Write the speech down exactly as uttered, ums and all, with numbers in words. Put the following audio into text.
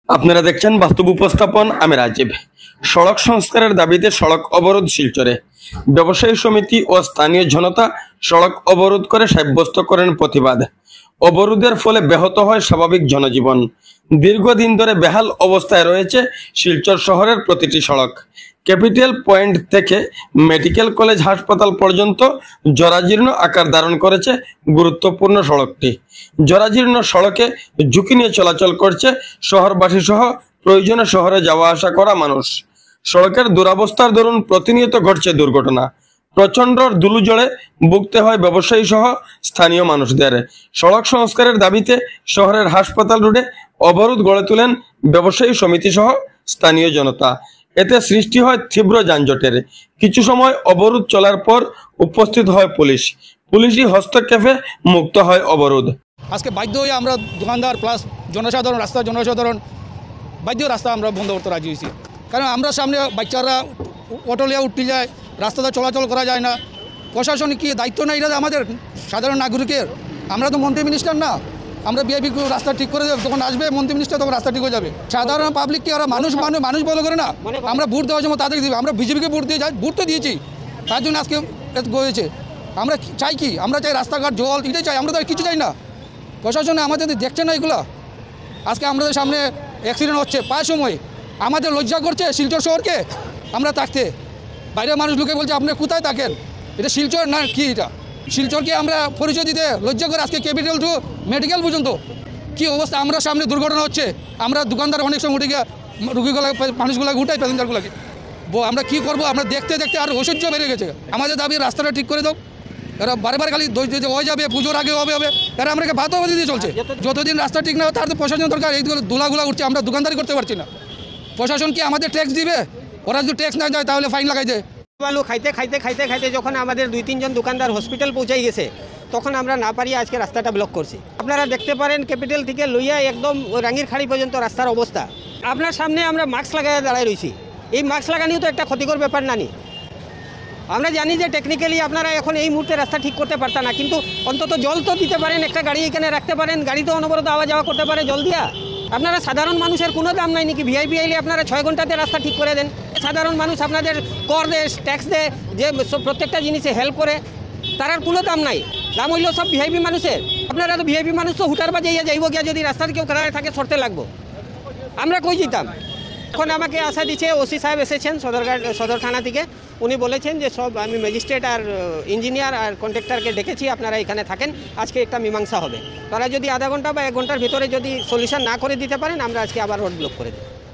আপনারা দেখছেন বাস্তব উপস্থাপন। আমি রাজীব। সড়ক সংস্কারের দাবিতে সড়ক অবরোধ শিলচরে। ব্যবসায়ী সমিতি ও স্থানীয় জনতা সড়ক অবরোধ করে সাব্যস্ত করেন প্রতিবাদ। অবরোধের ফলে ব্যাহত হয় স্বাভাবিক জনজীবন। দীর্ঘদিন ধরে বেহাল অবস্থায় রয়েছে শিলচর শহরের প্রতিটি সড়ক। ক্যাপিটাল পয়েন্ট থেকে মেডিকেল কলেজ হাসপাতাল পর্যন্ত জরাজীর্ণ আকার ধারণ করেছে গুরুত্বপূর্ণ সড়কটি। জরাজীর্ণ সড়কে ঝুঁকি নিয়ে চলাচল করছে শহরবাসী সহ প্রয়োজনে শহরে যাওয়া আসা করা মানুষ। সড়কের দুরবস্থার দরুন প্রতিনিয়ত ঘটছে দুর্ঘটনা। প্রচন্ড ধুলোঝড়ে ভুগতে হয় ব্যবসায়ী সহ স্থানীয় মানুষদের। সড়ক সংস্কারের দাবিতে শহরের হাসপাতাল রোডে অবরোধ গড়ে তোলেন ব্যবসায়ী সমিতি সহ স্থানীয় জনতা। এতে সৃষ্টি হয় তীব্র যানজটের। কিছু সময় অবরোধ চলার পর উপস্থিত হয় পুলিশ। পুলিশি হস্তক্ষেপে মুক্ত হয় অবরোধ। আজকে বাধ্য হয়ে আমরা দোকানদার প্লাস জনসাধারণ রাস্তা জনসাধারণ বাধ্য রাস্তা আমরা বন্ধ করতে রাজি হয়েছি। কারণ আমরা সামনে বাচ্চারা অটো লিয়ে উঠতে যায়, রাস্তাতে চলাচল করা যায় না। প্রশাসনিক কি দায়িত্ব না এটা আমাদের সাধারণ নাগরিকের? আমরা তো মন্ত্রী মিনিস্টার না, আমরা বিআইপি রাস্তা ঠিক করে দেব। যখন আসবে মন্ত্রী মিনিস্টার তখন রাস্তা ঠিক হয়ে যাবে। সাধারণ পাবলিক কি ওরা মানুষ মানুষ মানুষ বলে করে না? আমরা ভোট দেওয়ার সময় তাদেরকে দিবে। আমরা বিজেপিকে ভোট দিয়ে যাই, ভোট তো দিয়েছি, তার জন্য আজকে হয়েছে। আমরা চাই কি? আমরা চাই রাস্তাঘাট জল এটাই চাই, আমরা তো কিছু চাই না। প্রশাসনে আমাদের দেখছে না এগুলো। আজকে আমাদের সামনে অ্যাক্সিডেন্ট হচ্ছে প্রায় সময়। আমাদের লজ্জা করছে শিলচর শহরকে আমরা থাকতে। বাইরের মানুষ লোকে বলছে আপনারা কোথায় থাকেন? এটা শিলচর না কি? এটা শিলচরকে আমরা পরিচয় দিতে লজ্জা করে আজকে ক্যাপিটাল টু মেডিকেল পর্যন্ত কি অবস্থা। আমরা সামনে দুর্ঘটনা হচ্ছে, আমরা দোকানদার অনেক সময় উঠে গিয়ে রুগীগুলো মানুষগুলোকে উঠাই, প্যাসেঞ্জারগুলোকে। আমরা কি করবো? আমরা দেখতে দেখতে আর ঐশ্বর্য বেড়ে গেছে। আমাদের দাবি রাস্তাটা ঠিক করে দাও। এরা বারে বারে খালি হয়ে যাবে, পুজোর আগে হবে হবে এরা আমাকে ভাত অবধি দিয়ে চলছে। যতদিন রাস্তা ঠিক না হয় তার তো প্রশাসন দরকার। এইগুলো দোলাগুলা উঠছে, আমরা দোকানদারি করতে পারছি না। প্রশাসন কি আমাদের ট্যাক্স দিবে? ওরা যদি ট্যাক্স না দেয় তাহলে ফাইন লাগাই দেয়। আলু খাইতে খাইতে খাইতে খাইতে যখন আমাদের দুই তিনজন দোকানদার হসপিটাল পৌঁছাই গেছে, তখন আমরা না পারিয়ে আজকে রাস্তাটা ব্লক করছি। আপনারা দেখতে পারেন ক্যাপিটাল থেকে লইয়া একদম রাঙ্গির খাড়ি পর্যন্ত রাস্তার অবস্থা। আপনার সামনে আমরা মাস্ক লাগাই দাঁড়াই রয়েছি। এই মাস্ক লাগানিও তো একটা ক্ষতিকর ব্যাপার নানি। আমরা জানি যে টেকনিক্যালি আপনারা এখন এই মুহূর্তে রাস্তা ঠিক করতে পারতেন না, কিন্তু অন্তত জল তো দিতে পারেন, একটা গাড়ি এখানে রাখতে পারেন, গাড়ি তো অনবরত আওয়া যাওয়া করতে পারে জল দিয়া। আপনারা সাধারণ মানুষের কোনো দাম নাই নাকি? ভিআইপি আইলে আপনারা ছয় ঘন্টাতে রাস্তা ঠিক করে দেন। সাধারণ মানুষ আপনাদের কর দেয়, ট্যাক্স দেয়, যে প্রত্যেকটা জিনিসে হেল্প করে, তার আর কোনো দাম নাই। দাম হইল সব ভিআইপি মানুষের। আপনারা তো ভিআইপি মানুষ তো হুটার বাজাইয়া যাইব গিয়া, যদি রাস্তার কেউ খারাপ থাকে সরতে লাগবো। আমরা কই যেতাম? এখন আমাকে আশা দিচ্ছে ওসি সাহেব এসেছেন সদরঘাট সদর থানা থেকে। উনি বলেছেন যে সব আমি ম্যাজিস্ট্রেট আর ইঞ্জিনিয়ার আর কন্ট্রাক্টরকে ডেকেছি, আপনারা এখানে থাকেন, আজকে একটা মীমাংসা হবে। তারা যদি আধা ঘন্টা বা এক ঘন্টার ভিতরে যদি সলিউশন না করে দিতে পারেন, আমরা আজকে আবার রোড ব্লক করে দেব।